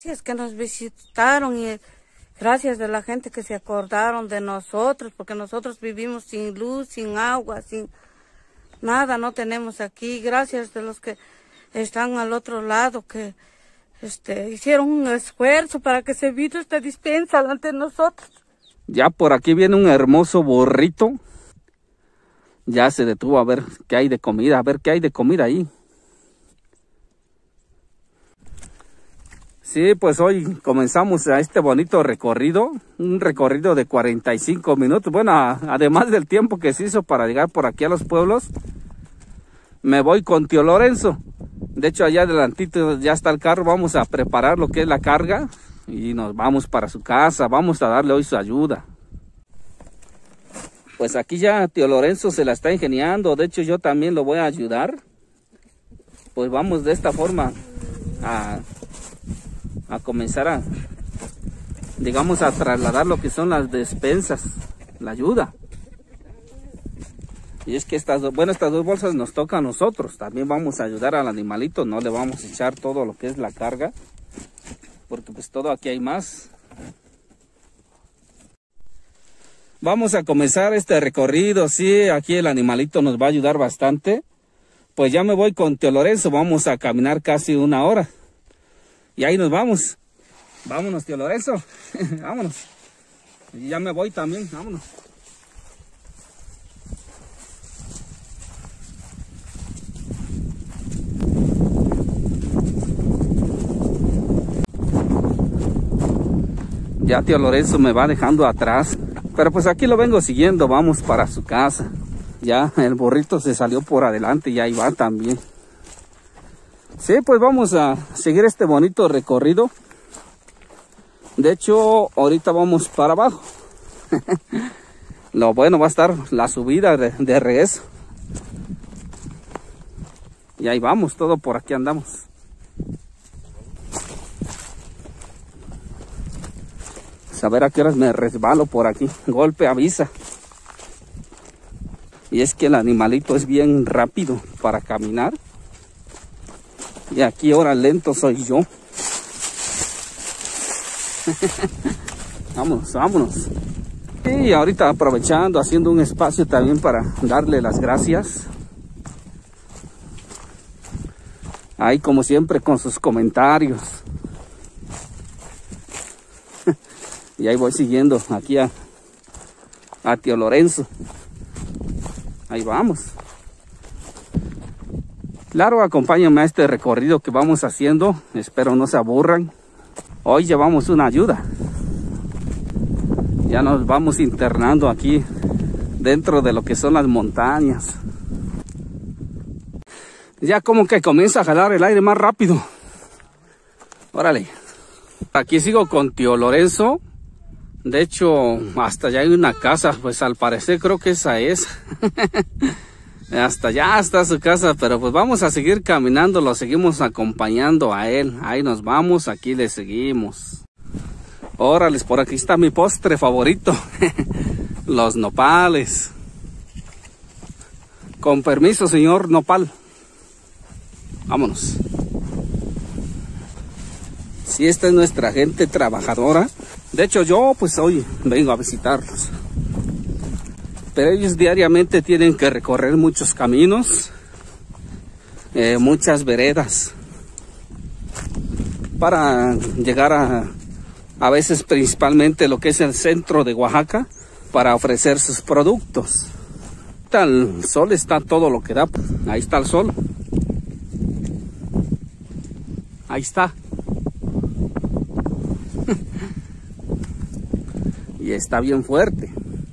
Gracias que nos visitaron y gracias de la gente que se acordaron de nosotros, porque nosotros vivimos sin luz, sin agua, sin nada, no tenemos aquí. Gracias de los que están al otro lado, que hicieron un esfuerzo para que se vino esta despensa ante nosotros. Ya por aquí viene un hermoso burrito. Ya se detuvo a ver qué hay de comida, ahí. Sí, pues hoy comenzamos a este bonito recorrido, un recorrido de 45 minutos. Bueno, además del tiempo que se hizo para llegar por aquí a los pueblos, me voy con tío Lorenzo. De hecho, allá adelantito ya está el carro, vamos a preparar lo que es la carga y nos vamos para su casa, vamos a darle hoy su ayuda. Pues aquí ya tío Lorenzo se la está ingeniando, de hecho yo también lo voy a ayudar. Pues vamos de esta forma a comenzar a, digamos, a trasladar lo que son las despensas, la ayuda. Y es que estas dos bolsas nos tocan a nosotros, también vamos a ayudar al animalito, no le vamos a echar todo lo que es la carga, porque pues todo aquí hay más. Vamos a comenzar este recorrido, sí, aquí el animalito nos va a ayudar bastante. Pues ya me voy con tío Lorenzo, vamos a caminar casi 1 hora. Y ahí nos vamos. Vámonos, tío Lorenzo. Vámonos. Y ya me voy también, vámonos. Ya tío Lorenzo me va dejando atrás. Pero pues aquí lo vengo siguiendo, vamos para su casa. Ya el burrito se salió por adelante y ahí va también. Sí, pues vamos a seguir este bonito recorrido. De hecho, ahorita vamos para abajo. Lo bueno va a estar la subida de regreso. Y ahí vamos, todo por aquí andamos. A ver a qué horas me resbalo por aquí. Golpe avisa. Y es que el animalito es bien rápido para caminar. Y aquí ahora lento soy yo. Vámonos, vámonos. Y ahorita aprovechando, haciendo un espacio también para darle las gracias. Ahí como siempre con sus comentarios. Y ahí voy siguiendo aquí a tío Lorenzo. Ahí vamos. Claro, acompáñenme a este recorrido que vamos haciendo. Espero no se aburran. Hoy llevamos una ayuda. Ya nos vamos internando aquí dentro de lo que son las montañas. Ya como que comienza a jalar el aire más rápido. Órale. Aquí sigo con tío Lorenzo. De hecho, hasta allá hay una casa, pues al parecer creo que esa es. Hasta allá está su casa, pero pues vamos a seguir caminando, lo seguimos acompañando a él. Ahí nos vamos, aquí le seguimos. Órale, por aquí está mi postre favorito. Los nopales. Con permiso, señor nopal. Vámonos. Si esta es nuestra gente trabajadora. De hecho yo pues hoy vengo a visitarlos. Pero ellos diariamente tienen que recorrer muchos caminos. Muchas veredas. Para llegar a veces principalmente lo que es el centro de Oaxaca. Para ofrecer sus productos. El sol está todo lo que da. Ahí está el sol. Ahí está. Y está bien fuerte.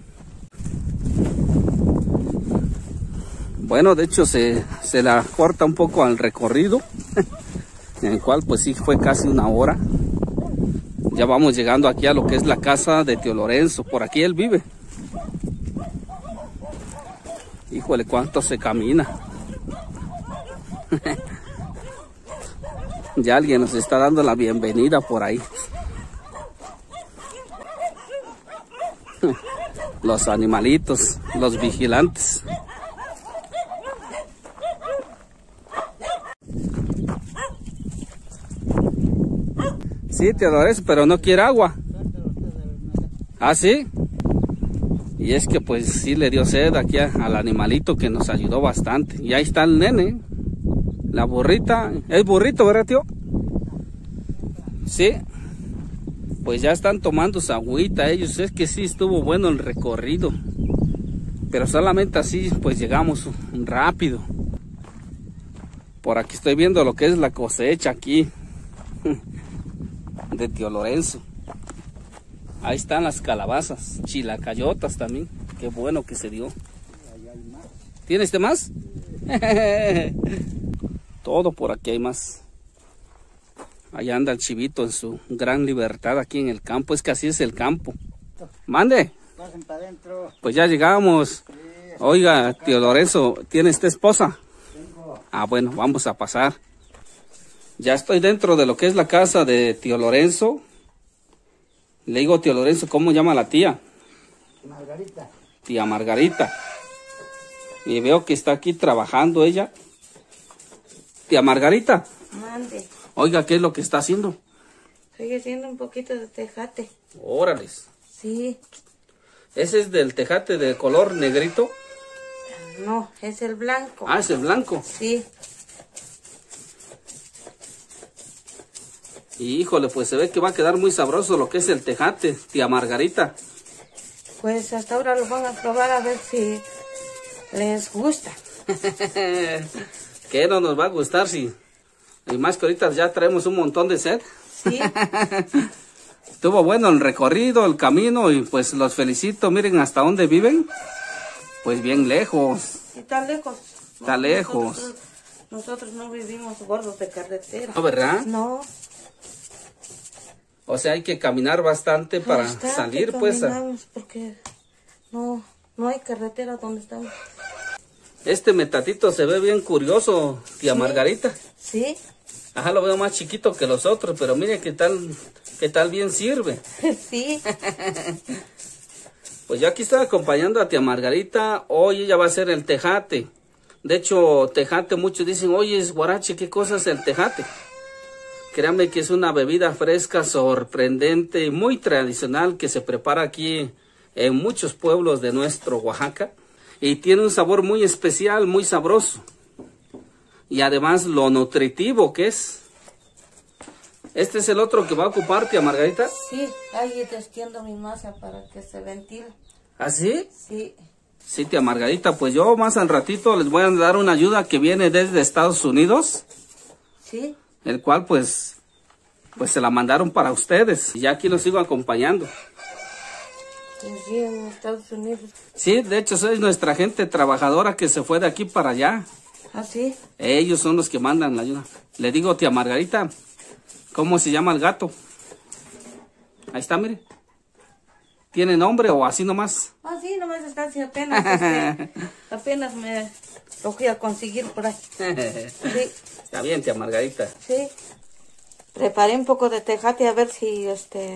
Bueno, de hecho se la corta un poco al recorrido. En el cual pues sí fue casi 1 hora. Ya vamos llegando aquí a lo que es la casa de tío Lorenzo. Por aquí él vive. Híjole, cuánto se camina. Ya alguien nos está dando la bienvenida por ahí. Los animalitos, los vigilantes. Sí, tía Lorenzo, pero no quiere agua. ¿Ah, sí? Y es que pues sí le dio sed aquí al animalito que nos ayudó bastante. Y ahí está el nene. La burrita. ¿Es burrito, verdad, tío? Sí. Pues ya están tomando su agüita ellos. Es que sí estuvo bueno el recorrido. Pero solamente así pues llegamos rápido. Por aquí estoy viendo lo que es la cosecha aquí. De tío Lorenzo. Ahí están las calabazas, chilacayotas también. Qué bueno que se dio. ¿Tienes más? Todo por aquí hay más. Allá anda el chivito en su gran libertad aquí en el campo. Es que así es el campo. Mande. Pasen para adentro. Pues ya llegamos. Oiga, tío Lorenzo, ¿tiene esta esposa? Tengo. Ah, bueno, vamos a pasar. Ya estoy dentro de lo que es la casa de tío Lorenzo. Le digo, tío Lorenzo, ¿cómo llama la tía? Margarita. Tía Margarita. Y veo que está aquí trabajando ella. Tía Margarita. Mande. Oiga, ¿qué es lo que está haciendo? Estoy haciendo un poquito de tejate. Órales. Sí. ¿Ese es del tejate de color negrito? No, es el blanco. Ah, es el blanco. Sí. Y híjole, pues se ve que va a quedar muy sabroso lo que es el tejate, tía Margarita. Pues hasta ahora lo van a probar a ver si les gusta. ¿Qué no nos va a gustar si? Y más que ahorita ya traemos un montón de sed. Sí. Estuvo bueno el recorrido, el camino y pues los felicito. Miren hasta dónde viven. Pues bien lejos. Está lejos. Está lejos. Nosotros no vivimos gordos de carretera. ¿No, verdad? No. O sea, hay que caminar bastante para salir, pues. Porque no hay carretera donde estamos. Este metatito se ve bien curioso, tía Margarita. Sí. Ajá, lo veo más chiquito que los otros, pero mire qué tal bien sirve. Sí. Pues yo aquí estoy acompañando a tía Margarita. Hoy ella va a hacer el tejate. De hecho, tejate, muchos dicen, oye, es guarache, ¿qué cosa es el tejate? Créanme que es una bebida fresca, sorprendente y muy tradicional que se prepara aquí en muchos pueblos de nuestro Oaxaca. Y tiene un sabor muy especial, muy sabroso. Y además lo nutritivo que es. ¿Este es el otro que va a ocupar, tía Margarita? Sí, ahí te extiendo mi masa para que se ventile. ¿Ah, sí? Sí. Sí, tía Margarita, pues yo más al ratito les voy a dar una ayuda que viene desde Estados Unidos. Sí. El cual pues se la mandaron para ustedes. Y ya aquí los sigo acompañando. Pues sí, en Estados Unidos. Sí, de hecho es nuestra gente trabajadora que se fue de aquí para allá. ¿Ah, sí? Ellos son los que mandan la ayuda. Le digo, tía Margarita, ¿cómo se llama el gato? Ahí está, mire. ¿Tiene nombre o así nomás? Ah, sí, nomás está así apenas. Apenas me lo fui a conseguir por ahí. Sí. Está bien, tía Margarita. Sí. Preparé un poco de tejate a ver si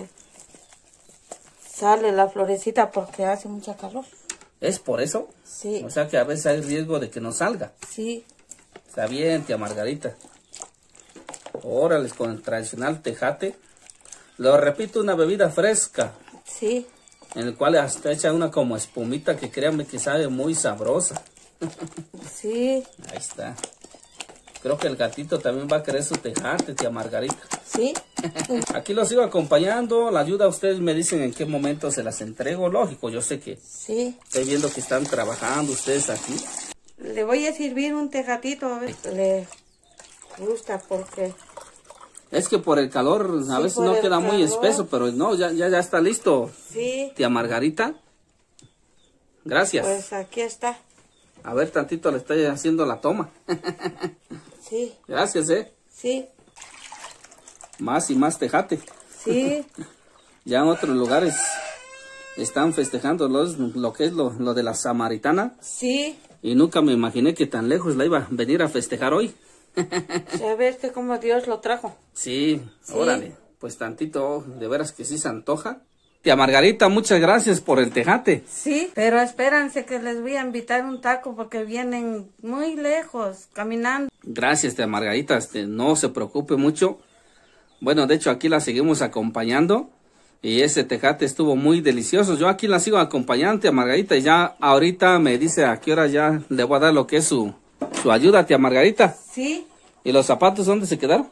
sale la florecita porque hace mucha calor. ¿Es por eso? Sí. O sea que a veces hay riesgo de que no salga. Sí. Está bien, tía Margarita. Órale, con el tradicional tejate. Lo repito, una bebida fresca. Sí. En el cual hasta echa una como espumita que créanme que sabe muy sabrosa. Sí. Ahí está. Creo que el gatito también va a querer su tejate, tía Margarita. Sí. Aquí los sigo acompañando. La ayuda, ustedes me dicen en qué momento se las entrego. Lógico, yo sé que Sí. estoy viendo que están trabajando ustedes aquí. Le voy a servir un tejatito a ver. Le gusta porque... Es que por el calor a Sí, veces por no el queda muy calor. espeso, pero no, ya está listo. Sí. Tía Margarita. Gracias. Pues aquí está. A ver, tantito le estoy haciendo la toma. Sí. Gracias, Sí. Más y más tejate. Sí. Ya en otros lugares están festejando lo que es lo de la Samaritana. Sí. Y nunca me imaginé que tan lejos la iba a venir a festejar hoy. ¿Sabes que como Dios lo trajo? Sí, Sí. órale. Pues tantito, de veras que sí se antoja. Tía Margarita, muchas gracias por el tejate. Sí, pero espérense que les voy a invitar un taco porque vienen muy lejos, caminando. Gracias, tía Margarita. No se preocupe mucho. Bueno, de hecho aquí la seguimos acompañando. Y ese tecate estuvo muy delicioso. Yo aquí la sigo acompañando, tía Margarita. Y ya ahorita me dice a qué hora ya le voy a dar lo que es su ayuda, tía Margarita. Sí. ¿Y los zapatos dónde se quedaron?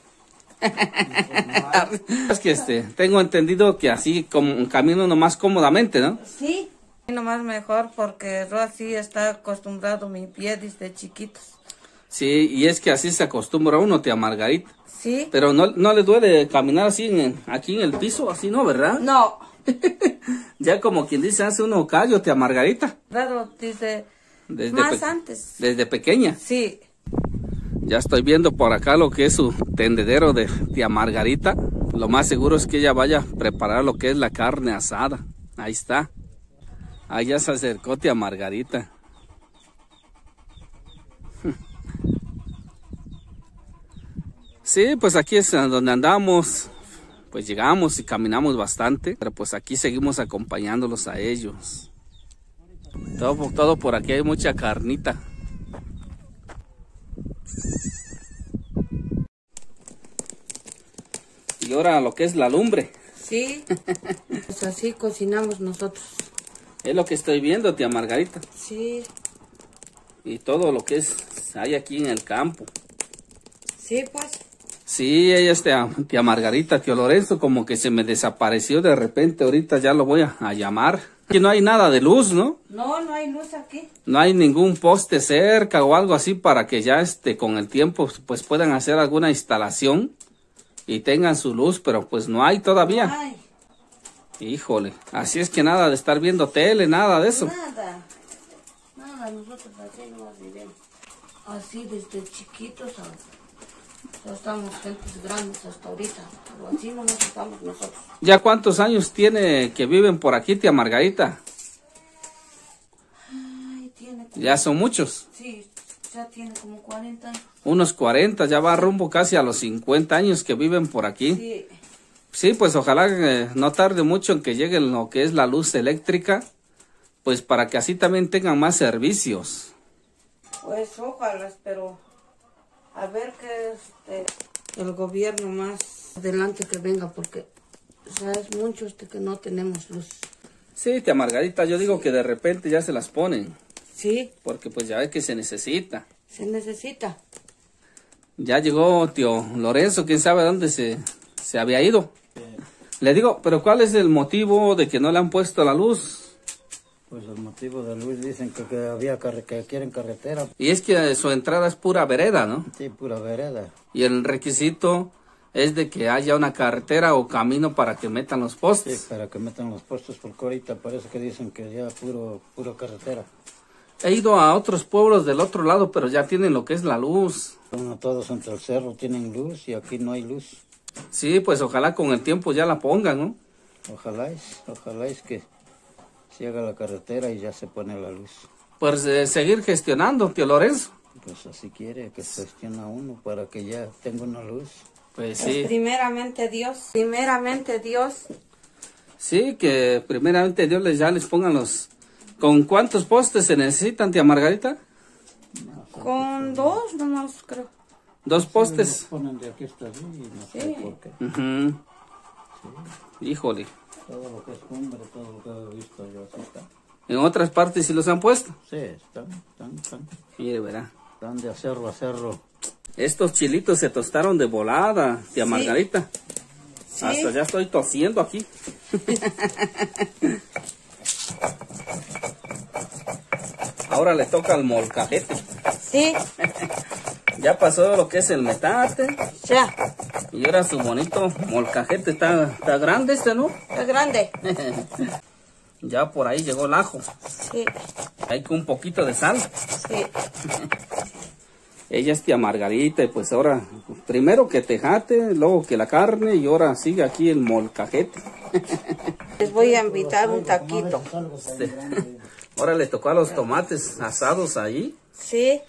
Es que tengo entendido que así como camino nomás cómodamente, ¿no? Sí. Nomás mejor porque yo así está acostumbrado mi pie desde chiquitos. Sí, y es que así se acostumbra uno, tía Margarita. Sí. Pero no le duele caminar así aquí en el piso, así no, ¿verdad? No. Ya como quien dice, hace uno callo, tía Margarita. Claro, más antes. Desde pequeña. Sí. Ya estoy viendo por acá lo que es su tendedero de tía Margarita. Lo más seguro es que ella vaya a preparar lo que es la carne asada. Ahí está. Ahí ya se acercó tía Margarita. Sí, pues aquí es donde andamos. Pues llegamos y caminamos bastante. Pero pues aquí seguimos acompañándolos a ellos. Todo por aquí hay mucha carnita. Y ahora lo que es la lumbre. Sí. Pues así cocinamos nosotros. Es lo que estoy viendo, tía Margarita. Sí. Y todo lo que hay aquí en el campo. Sí, pues. Sí, ella es tía Margarita, tío Lorenzo, como que se me desapareció de repente. Ahorita ya lo voy a llamar. Aquí no hay nada de luz, ¿no? No, no hay luz aquí. No hay ningún poste cerca o algo así para que ya con el tiempo pues puedan hacer alguna instalación y tengan su luz, pero pues no hay todavía. No hay. Híjole, así es que nada de estar viendo tele, nada de eso. Nada, nosotros así no vivimos. Así desde chiquitos hasta estamos gentes grandes hasta ahorita, pero así no nos estamos nosotros. ¿Ya cuántos años tiene que viven por aquí, tía Margarita? Ay, tiene como, Ya son muchos. sí, ya tiene como 40 años. Unos 40, ya va rumbo casi a los 50 años que viven por aquí. Sí. Sí, pues ojalá no tarde mucho en que llegue lo que es la luz eléctrica, pues para que así también tengan más servicios. Pues ojalá, pero a ver que el gobierno más adelante que venga, porque ya es mucho que no tenemos luz. Sí, tía Margarita, yo digo que de repente ya se las ponen, Sí, porque pues ya ve que se necesita. se necesita. Ya llegó tío Lorenzo, quién sabe dónde se había ido. Le digo, pero ¿cuál es el motivo de que no le han puesto la luz? Pues el motivo de luz dicen que que quieren carretera. Y es que su entrada es pura vereda, ¿no? Sí, pura vereda. Y el requisito es de que haya una carretera o camino para que metan los Sí, postes. para que metan los postes, porque ahorita parece que dicen que ya puro carretera. He ido a otros pueblos del otro lado, pero ya tienen lo que es la luz. Bueno, todos entre el cerro tienen luz y aquí no hay luz. Sí, pues ojalá con el tiempo ya la pongan, ¿no? Ojalá es que se haga la carretera y ya se pone la luz. Pues seguir gestionando, tío Lorenzo. Pues así quiere que gestiona uno para que ya tenga una luz. Pues Pues sí. primeramente Dios. Sí, que primeramente Dios ya les pongan los... ¿Con cuántos postes se necesitan, tía Margarita? Con 2 nomás creo. 2 postes. Ponen de aquí hasta allí y no sé Sí. por qué. Ujú. Híjole. Todo lo que es cumbre, todo lo que he visto yo, así está. En otras partes sí los han puesto. Sí, están Mire, verá. de cerro a cerro. Estos chilitos se tostaron de volada, tía Sí. Margarita. Sí. Hasta ya estoy tosiendo aquí. Ahora le toca al molcajete. Sí, Ya pasó lo que es el metate. ya, Y ahora su bonito molcajete está grande ¿no? es grande. Ya por ahí llegó el ajo. Sí, Hay con un poquito de sal. sí. Ella es tía Margarita y pues ahora primero que tejate, luego que la carne y ahora sigue aquí el molcajete. Les voy a invitar un taquito. Ahora le tocó a los tomates asados ahí Sí,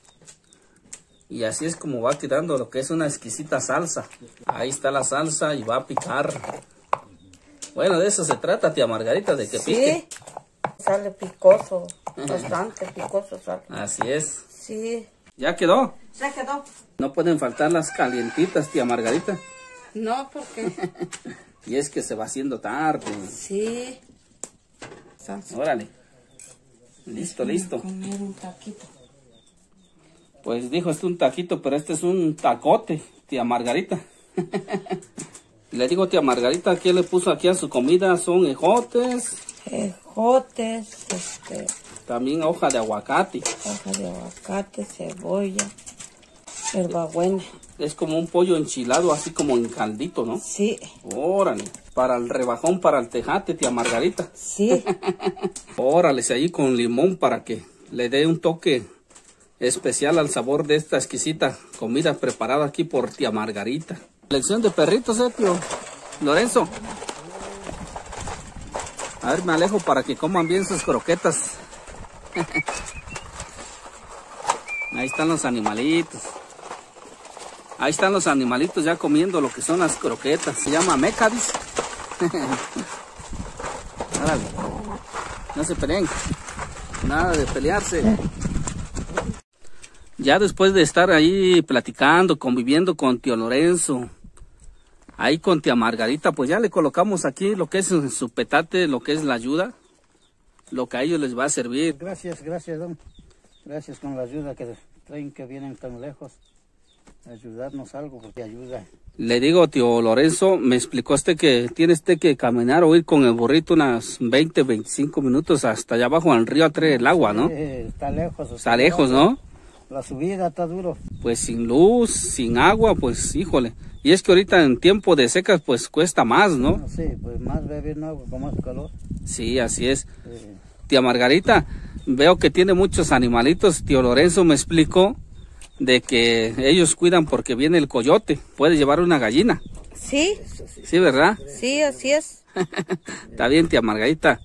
y así es como va quedando lo que es una exquisita salsa. Ahí está la salsa y va a picar. Bueno, de eso se trata, tía Margarita, de que pique. sí. Sale picoso, bastante picoso sale. Así es. Sí, ¿Ya quedó? se quedó. No pueden faltar las calientitas, tía Margarita. No, porque... Y es que se va haciendo tarde. Sí. Salsa. Órale. Listo, listo. Comer un taquito. Pues dijo, este es un taquito, pero este es un tacote, tía Margarita. Le digo, tía Margarita, ¿qué le puso aquí a su comida? Son ejotes. Ejotes, También hoja de aguacate. hoja de aguacate, cebolla, hierbabuena. Es como un pollo enchilado, así como en caldito, ¿no? Sí, Órale. Para el rebajón, para el tejate, tía Margarita. sí. Órale, ahí con limón para que le dé un toque especial al sabor de esta exquisita comida preparada aquí por tía Margarita. Lección de perritos, tío Lorenzo. A ver, me alejo para que coman bien sus croquetas. Ahí están los animalitos. Ahí están los animalitos ya comiendo lo que son las croquetas. Se llama meca, dice. Órale. No se peleen. Nada de pelearse. Ya después de estar ahí platicando, conviviendo con tío Lorenzo, ahí con tía Margarita, pues ya le colocamos aquí lo que es su petate, lo que es la ayuda, lo que a ellos les va a servir. Gracias, don. Gracias con la ayuda que traen, que vienen tan lejos. Ayudarnos algo, porque ayuda. Le digo, tío Lorenzo, me explicó que tiene que caminar o ir con el burrito unas 20, 25 minutos hasta allá abajo en el río a traer el agua, ¿no? Está lejos. Está lejos, ¿no? La subida está duro. Pues sin luz, sin agua, pues híjole. Y es que ahorita en tiempo de secas pues cuesta más, ¿no? Sí, pues más beber agua con más calor. Sí, así es. Tía Margarita, veo que tiene muchos animalitos. Tío Lorenzo me explicó de que ellos cuidan porque viene el coyote. Puede llevar una gallina. Sí, Sí, ¿verdad? sí, así es. Está bien, tía Margarita.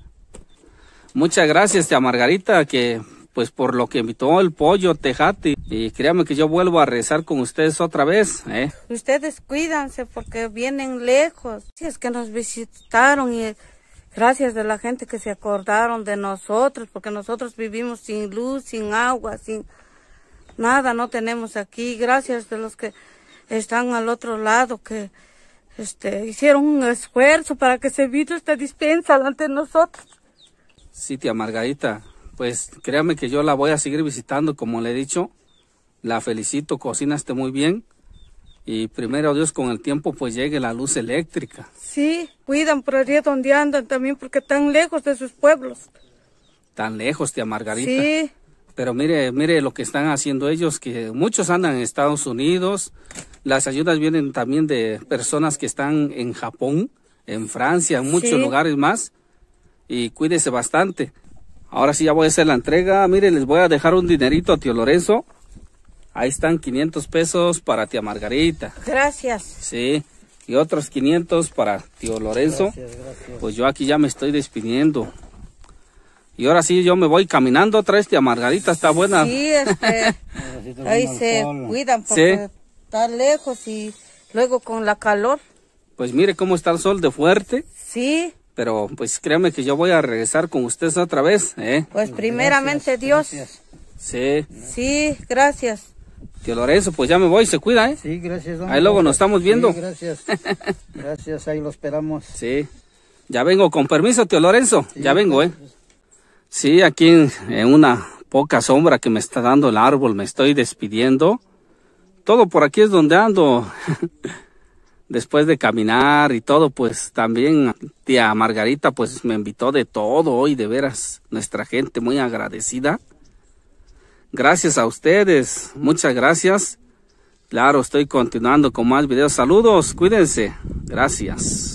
Muchas gracias, tía Margarita, que pues por lo que invitó el pollo, tejate. Y créame que yo vuelvo a rezar con ustedes otra vez, ¿eh? Ustedes cuídanse porque vienen lejos. Si es que nos visitaron y gracias de la gente que se acordaron de nosotros, porque nosotros vivimos sin luz, sin agua, sin nada, no tenemos aquí. Gracias de los que están al otro lado, que hicieron un esfuerzo para que se vino esta dispensa ante nosotros. Sí, tía Margarita, pues créame que yo la voy a seguir visitando, como le he dicho. La felicito, cocinaste muy bien. Y primero Dios, con el tiempo pues llegue la luz eléctrica. Sí, cuidan por allí donde andan también porque están lejos de sus pueblos. Tan lejos, tía Margarita. Sí. Pero mire lo que están haciendo ellos, que muchos andan en Estados Unidos. Las ayudas vienen también de personas que están en Japón, en Francia, en muchos lugares más. Y cuídese bastante. Ahora sí ya voy a hacer la entrega. Mire, les voy a dejar un dinerito a tío Lorenzo. Ahí están 500 pesos para tía Margarita. Gracias. Sí, y otros 500 para tío Lorenzo. Gracias. Pues yo aquí ya me estoy despidiendo. Y ahora sí yo me voy caminando otra vez, tía Margarita, está buena. Sí, ahí se cuidan porque está lejos y luego con la calor. Pues mire cómo está el sol de fuerte. Sí. Pero pues créame que yo voy a regresar con ustedes otra vez, ¿eh? Pues primeramente Dios. Gracias. Sí. Sí, gracias. Tío Lorenzo, pues ya me voy, se cuida, ¿eh? Sí, gracias, don. Ahí luego nos estamos viendo. Sí, gracias. Gracias, ahí lo esperamos. Sí. Ya vengo, con permiso, tío Lorenzo. Sí, ya vengo, ¿eh? Sí, aquí en una poca sombra que me está dando el árbol, me estoy despidiendo. Todo por aquí es donde ando. Después de caminar y todo, pues también tía Margarita pues me invitó de todo hoy, de veras, nuestra gente muy agradecida. Gracias a ustedes, muchas gracias. Claro, estoy continuando con más videos. Saludos, cuídense. Gracias.